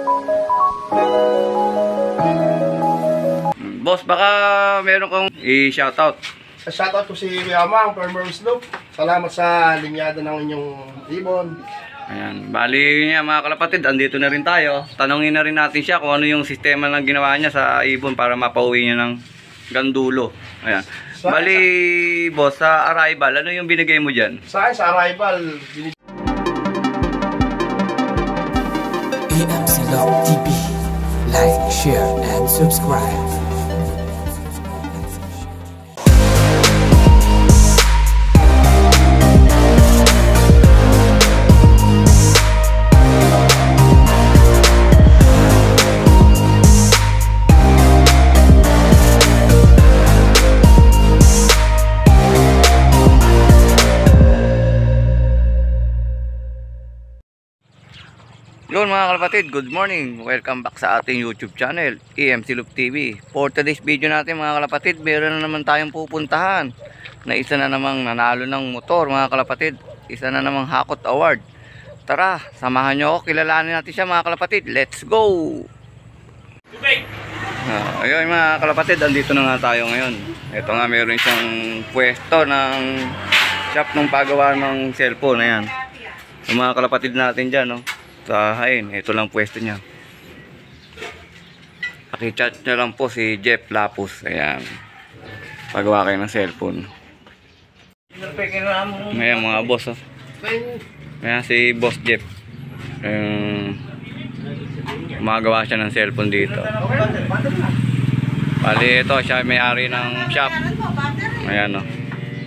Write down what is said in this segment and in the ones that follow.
Boss, baka meron kang i-shoutout. Shoutout ko si Yamang, Farmer Slope. Salamat sa linyada ng inyong ibon. Ayan, bali niya mga kalapatid, andito na rin tayo. Tanungin na rin natin siya kung ano yung sistema ng ginawa niya sa ibon para mapauwi niya ng gandulo. Ayan. Bali, boss, sa arrival, ano yung binigay mo dyan? Sa arrival, EMC Love TV. Like, share, and subscribe. Yun mga kalapatid, good morning. Welcome back sa ating YouTube channel, EMC Loop TV. For today's video natin mga kalapatid, meron na naman tayong pupuntahan na isa na namang nanalo ng motor mga kalapatid. Isa na namang Hakot Award. Tara, samahan nyo ako, kilalanin natin siya mga kalapatid. Let's go! Ayun mga kalapatid, andito na nga tayo ngayon. Ito nga, meron siyang pwesto ng shop ng paggawa ng cellphone. Ayan, yung mga kalapatid natin dyan, no? Sa Hain, ito lang pwesto niya. Pakichat nyo lang po si Jeff Lapus. Ayan, pagawa kayo ng cellphone. Ngayon mga boss, oh. Ayan si Boss Jeff. Magawa siya ng cellphone dito. Bali ito, siya may-ari ng shop. Ayan, oh.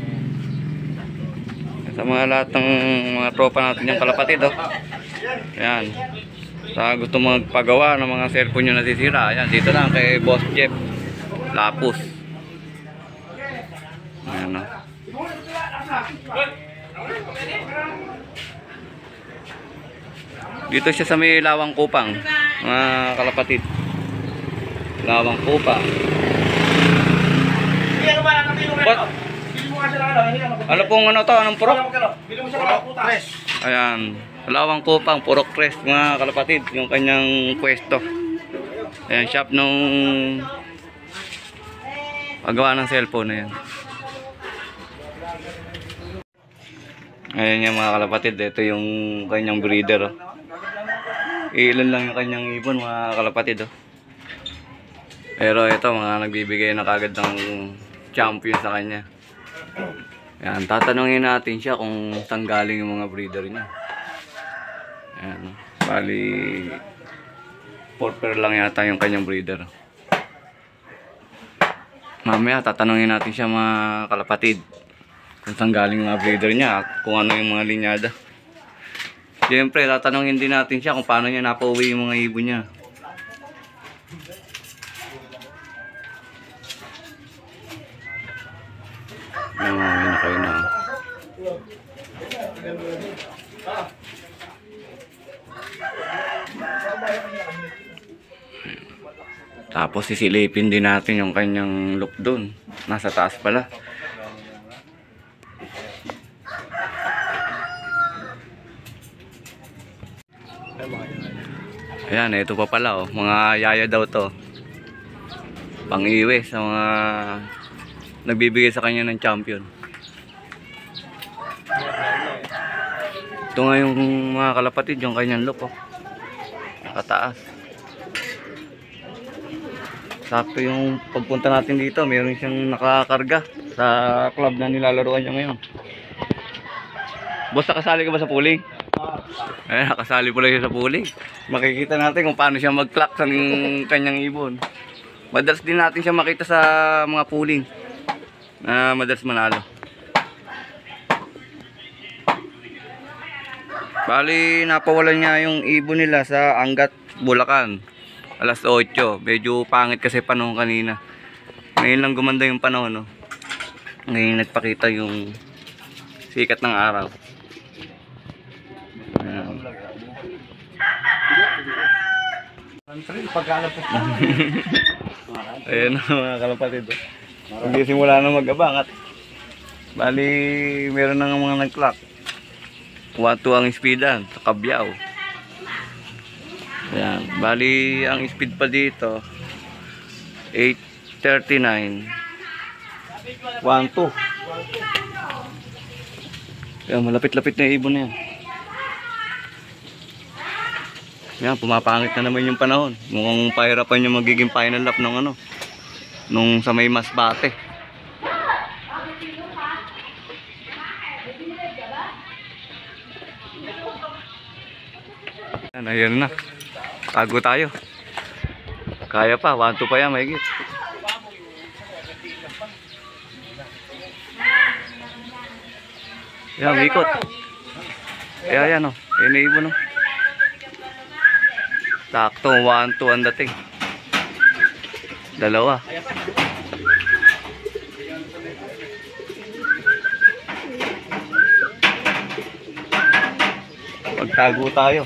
Sa mga lahat ng mga tropa natin yung kalapatid, oh. Ayan, sa gusto magpagawa ng mga cellphone nyo nasisira, ayan, dito lang kay Boss Jeff Lapus. Ayan, no? Dito siya sa may Lawang Kupang mga kalapatid. Lawang Kupang. Ano pong ano to? Anong purok? Ayan, Lawang Kupang, Purok Crest mga kalapatid, yung kanyang pwesto. Ayan, shop nung paggawa ng cellphone na yan. Ayan yung mga kalapatid, ito yung kanyang breeder, oh. Ilan lang yung kanyang ibon mga kalapatid, oh. Pero ito mga nagbibigay na kagad ng champion sa kanya. Ayan, tatanungin natin siya kung saan galing yung mga breeder niya. Ayan, bali 4 pair lang yata yung kanyang breeder. Mamaya tatanungin natin siya mga kalapatid kung saan galing mga breeder niya at kung ano yung mga linyada. Siyempre tatanungin din natin siya kung paano niya napauwi yung mga ibon niya. Ayan, na kayo na. Tapos sisilipin din natin yung kanyang look doon. Nasa taas pala. Ayan, ito pa pala, oh. Mga yaya daw to. Pang-iwi sa mga nagbibigay sa kanya ng champion. Ito nga yung mga kalapatid, yung kanyang look, oh. Nakataas. Sakto yung pagpunta natin dito, meron siyang nakakarga sa club na nilalaruan niya ngayon. Boss, nakasali ka ba sa pooling? Eh, nakasali pala siya sa pooling. Makikita natin kung paano siya mag-clock sa kanyang ibon. Madalas din natin siya makita sa mga pooling na madalas manalo. Bali, napawalan niya yung ibon nila sa Angat, Bulacan. Alas 8. Medyo pangit kasi panahon kanina. Ngayon lang gumanda yung panahon, no? Ngayon nagpakita yung sikat ng araw. Ayan. Ayan na mga kalapatid, oh. Magsisimula na mag-abang at bali meron na mga nag-clock. 1-2 ang speedan sa Kabyaw. Ayan. Bali, ang speed pa dito, 8:39. 1-2. Ayan, malapit-lapit na yung ibon na yan. Ayan, pumapangit na naman yung panahon. Mukhang pahirapan yung magiging final lap ng ano, nung sa may Masbate. Ayan na. Tago tayo. Kaya pa. 1-2 pa yan. Mahigit. Yan. Ikot. Ayan o. Ayan na ibon o. Sakto. 1-2 ang dating. Dalawa. Magtago tayo.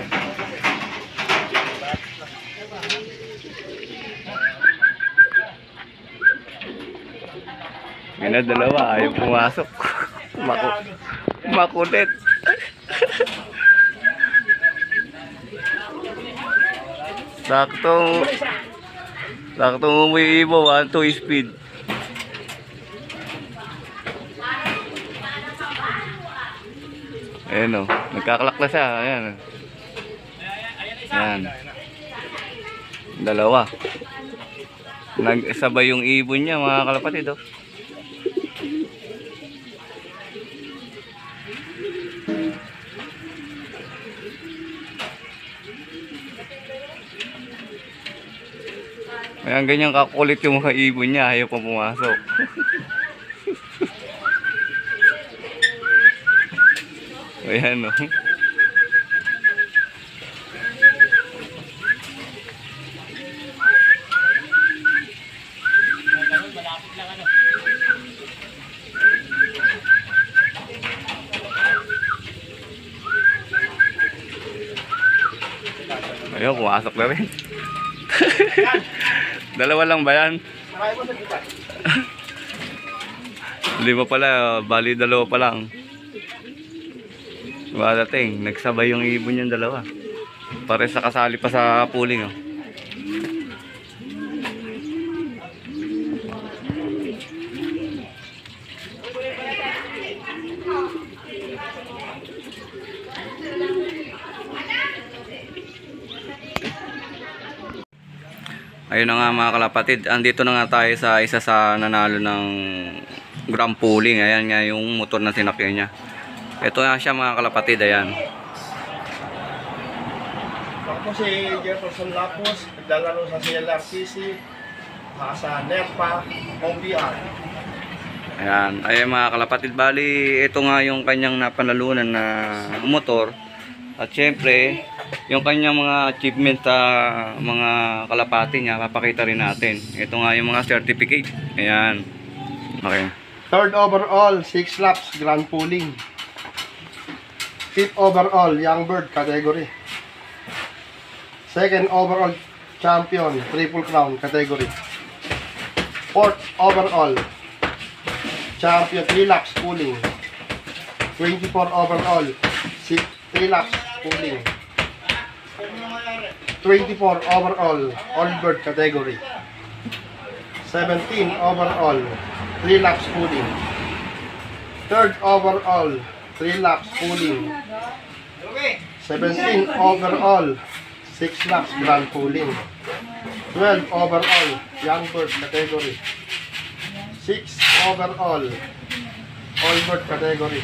Yan na dalawa, ayaw pumasok. Makulit. Saktong umuwi ibo, 1-2 speed. Ayan o, nagkakalak na siya. Ayan. Ayan. Dalawa. Nagsabay yung ibon niya mga kalapatid o. Ayan, ganyan kakulit yung mga ibon niya, ayaw pa pumasok. Ayan o. Ayun, pumasok na rin. Dalawa lang ba yan? Lima pala, bali dalawa pa lang. Dating, nagsabay yung ibon yung dalawa. Pare sa kasali pa sa pooling oh. Ayun na nga mga kalapatid, andito na nga tayo sa isa sa nanalo ng Grand Pooling. Ayan nga yung motor na sinakyan niya. Ito nga siya mga kalapatid, ayan. Ako si Jefferson Lapos, naglalaro sa CLRCC, sa NEPA, OPR. Ayan, ayun mga kalapatid, bali ito nga yung kanyang napanalunan na motor. At syempre, yung kanyang mga achievement sa mga kalapati niya, papakita rin natin. Ito nga yung mga certificate. Ayan. Okay. Third overall, 6 laps, Grand Pooling. Fifth overall, Young Bird category. Second overall champion, Triple Crown category. Fourth overall champion, 3 laps pooling. 24 overall, 3 laps pooling. 24 overall, All Bird category. 17 overall, 3 laps pooling. Third overall, 3 laps pooling. 17 overall, 6 laps grand pooling. 12 overall, Young Bird category. 6 overall, All Bird category.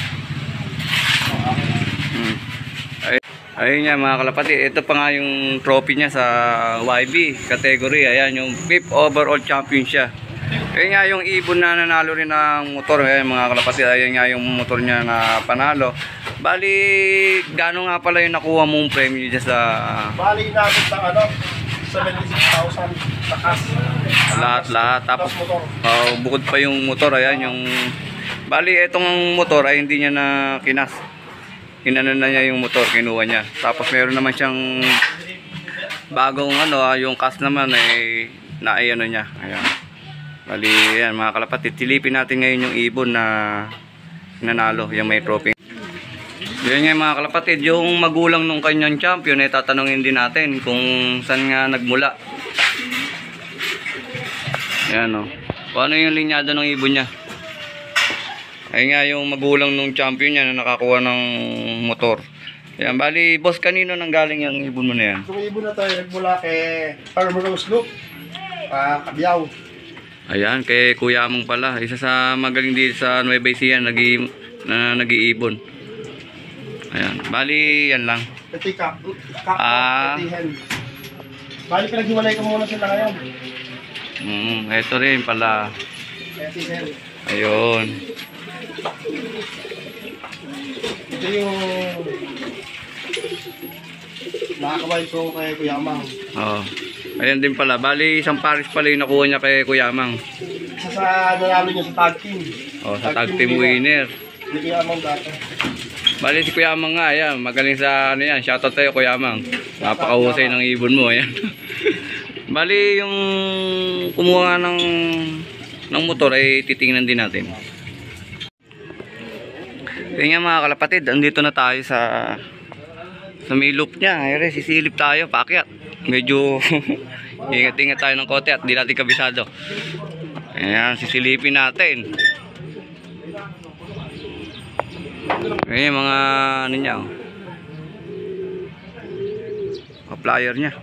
Ayun nga mga kalapati, ito pa nga yung trophy niya sa YB category. Ayan yung 5th overall champion siya. Ayun nga yung ibon na nanalo rin ng motor. Ayan mga kalapati, ayun nga yung motor niya na panalo. Bali, gano'n nga pala yung nakuha mong premyo dyan sa... Bali natin ng ano, 76,000 takas. Lahat. Tapos motor. bukod pa yung motor. Ayan yung... Bali, itong motor ay hindi niya na kinas. Inano na niya yung motor, kinuha niya. Tapos meron naman siyang bagong ano, yung cast naman ay ano niya. Ayan. Bali, yan mga kalapatid, silipin natin ngayon yung ibon na nanalo, yung may trophy. Yun nga mga kalapatid, yung magulang nung kanyang champion, tatanungin din natin kung saan nga nagmula. Ayan o. Kung ano yung linyado ng ibon niya. Ayun nga yung magulang nung champion niya na nakakuha ng motor. Ayan, bali, boss, kanino nang galing yung ibon mo na yan? Itong ibon na to ay nagmula kay Farmer Rose Loop. Kabyaw. Ayan, kay Kuya Amang pala. Isa sa magaling dito sa Nueva Ecija na nag-iibon. Ayan, bali, yan lang. Ito Ah. Hen. Bali, pinaghiwalay ko muna sila ngayon. Ito rin pala. Eti Hen. Ayun. Ito yung nakakaway ko kay Kuya Amang. Oh. Ayan din pala. Bali, isang pares pala yung nakuha niya kay Kuya Amang. Isa sa nanalo niya sa tag team. Oh, sa tag team winner. Hindi Kuya Amang dati. Bali si Kuya Amang nga, ayan. Magaling sa ano yan. Shoutout tayo Kuya Amang. Napakahusay ng ibon mo, ayan. Bali, yung kumuha nga ng motor ay titingnan din natin. Kaya nga mga kalapatid, andito na tayo sa may loop niya. Ayun, sisilip tayo, paakyat. Medyo ingat-ingat tayo ng kote at di natin kabisado. Ayan, sisilipin natin. Ayan, mga ano niya. Plier niya.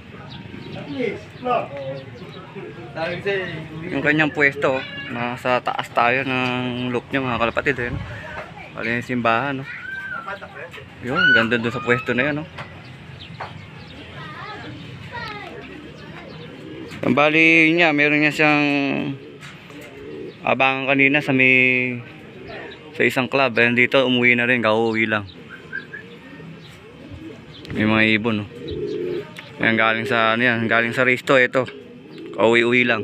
Yung kanyang pwesto, nasa taas tayo ng loop niya mga kalapatid. Ayan. Bali yung simbahan, no? Yun, ganda doon sa pwesto na yan, no? Ang bali niya, meron niya siyang abangan kanina sa isang club. Ayan dito, umuwi na rin, kauwi lang. May mga ibon, no? Ayan, galing sa, ano yan, galing sa race to, ito. Kauwi-uwi lang.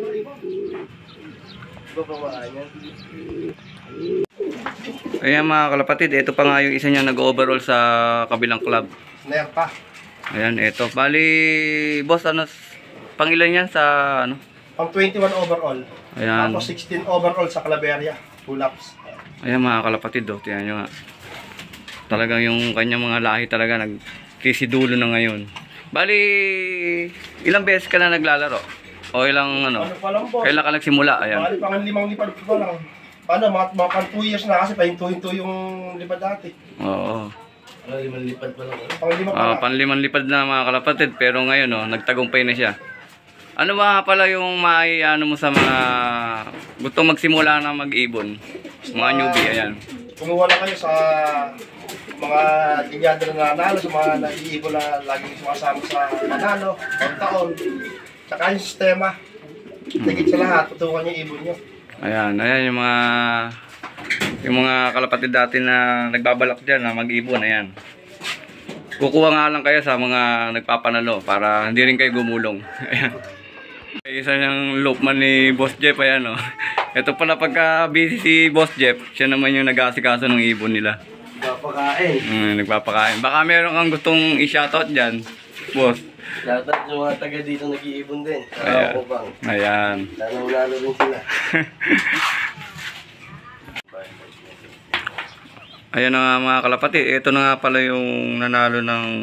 Ayan mga kalapatid, ito pa nga yung isa niya nag-overall sa kabilang club. Snare pa. Ayan, ito. Bali, boss, ano, pangilan yan sa, ano? Pang 21 overall. Ayan. Tapos 16 overall sa Claveria. 2 laps. Ayan mga kalapatid, oh. Tingnan nyo nga. Talagang yung kanyang mga lahi talaga nagkisidulo na ngayon. Bali, ilang beses ka na naglalaro? O ilang ano? Ano pa lang po? Kailan ka nagsimula? Ayan. Bali, pang 5 lipad ko pa lang. Paano, mga pang 2 years na kasi pahinto-hinto yung lipad dati. Oo. Pang 5 lipad pa lang. Pang 5 pa lang. Panlimang lipad na mga kalapatid, pero ngayon oh, nagtagumpay na siya. Ano ba pala yung ano mo sa mga gustong magsimula na mag-ibon? Mga newbie, ayan. Kumuha lang kayo sa mga linyado na nanalo, sa mga nag-iibon na laging sumasama sa nanalo, taon-taon. Tsaka yung sistema. Tigit sa lahat, tutukan yung ibon nyo. Ayan, ayan yung mga kalapatid dati na nagbabalak dyan na mag-ibon, ayan. Kukuha nga lang kayo sa mga nagpapanalo para hindi rin kayo gumulong. Ayan. Isa niyang loopman ni Boss Jeff, ayan o. Ito pala pagka busy si Boss Jeff, siya naman yung nag-aasikaso ng ibon nila. Nagpapakain. Nagpapakain. Baka meron kang gustong i-shoutout dyan, boss. Shoutout yung mga taga dito nag-iibon din. Ayan. Ayan. Sana unalo rin sila. Ayan na nga mga kalapati. Ito na nga pala yung nanalo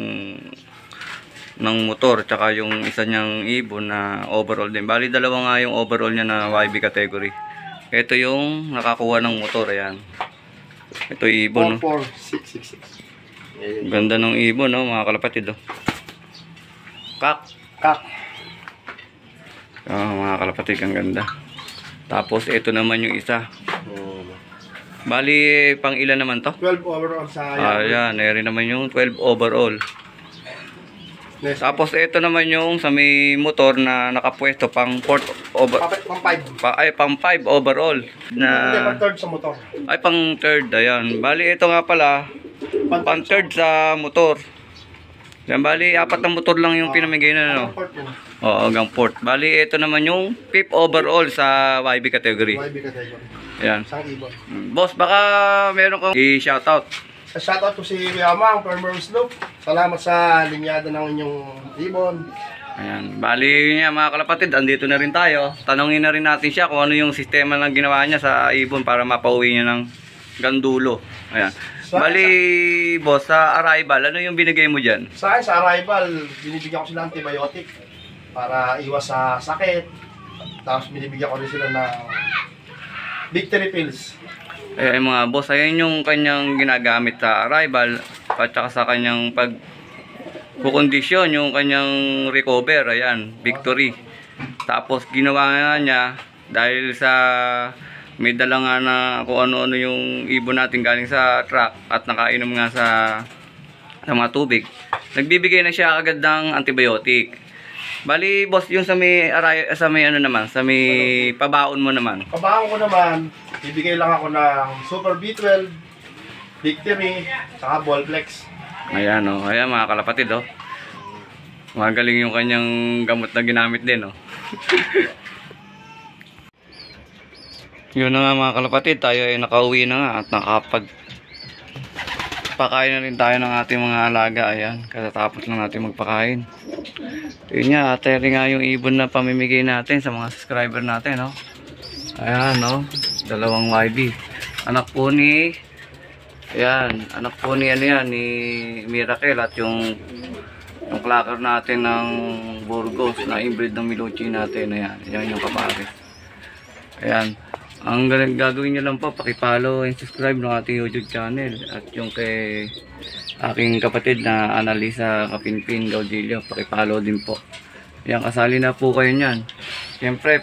ng motor. Tsaka yung isa niyang ibon na overall din. Bali dalawa nga yung overall niya na YB category. Ito yung nakakuha ng motor. Ayan. Ito ibon. 44666. Ganda ng ibon, no, mga kalapatid. Oh. Kak. Mga kalapatid, ang ganda. Tapos ito naman yung isa. Bali, pang ilan naman to? 12 overall sa Ayan, rin naman yung 12 overall. Tapos ito naman yung sa may motor na nakapwesto pang 4 over pang 5 overall na pang third sa motor. Ay pang third, ayan. Bali ito nga pala pang third sa motor. Yan, bali apat na motor lang yung pinamigay na, no. Oo, hanggang 4. Bali ito naman yung 5th overall sa YB category. Ayan. Isang ibon. Boss, baka meron kang i-shoutout. Shoutout ko si Yamang, Farmer Slope. Salamat sa linyada ng inyong ibon. Ayan, bali niya mga kalapatid, andito na rin tayo. Tanungin na rin natin siya kung ano yung sistema na ginawa niya sa ibon para mapauwi niya ng gandulo. Ayan. Bali, boss, sa arrival, ano yung binigay mo dyan? Sa akin, sa arrival, binibigyan ko sila ng antibiotic para iwas sa sakit. Tapos binibigyan ko rin sila ng victory pills. Eh, mga boss, ayun yung kanyang ginagamit sa arrival at saka sa kanyang pagkukondisyon, yung kanyang recover, ayan, victory. Tapos ginawa nga niya dahil sa may dala nga na kung ano-ano yung ibon natin galing sa truck at nakainom nga sa mga tubig. Nagbibigay na siya agad ng antibiotic. Bali, boss, yung sa may ano naman, sa may pabaon mo naman. Pabaon ko naman, bibigay lang ako ng Super B12, Victory, saka Ballplex. Ayan, oh. Ayan, mga kalapatid, oh. Magaling yung kanyang gamot na ginamit din, oh. Yun na nga, mga kalapatid, tayo ay nakauwi na nga at nakapagpakain na rin tayo ng ating mga alaga. Ayan, katatapos lang natin magpakain. Yun nga, ateri nga yung ibon na pamimigay natin sa mga subscriber natin, no? Ayan, no? Dalawang YB. Anak po ni... Ayan, anak po ni ano yan, ni Miracle at yung clacker natin ng Burgos na inbreed ng Miluchi natin. Ayan, yan yung kapares. Ayan. Ang gagawin nyo lang po, pakipollow and subscribe ng ating YouTube channel. At yung kay aking kapatid na Analisa Kapinpin Gaudillo, pakipollow din po. Yan, kasali na po kayo nyan. Siyempre,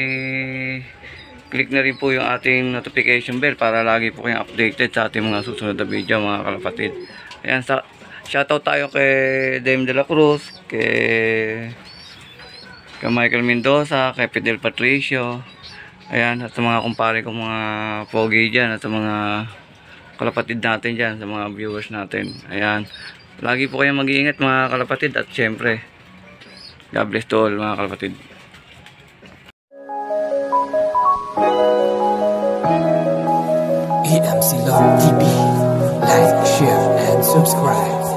click na rin po yung ating notification bell para lagi po kayong updated sa ating mga susunod na video, mga kalapatid. Ayan, shoutout tayo kay Dame de la Cruz, kay Michael Mendoza, kay Fidel Patricio. Ayan, at sa mga kumpare kong mga pogi dyan, at sa mga kalapatid natin dyan, sa mga viewers natin. Ayan, lagi po kayong mag-iingat, mga kalapatid, at syempre, God bless to all, mga kalapatid. EMC Love TV. Like, share, and subscribe.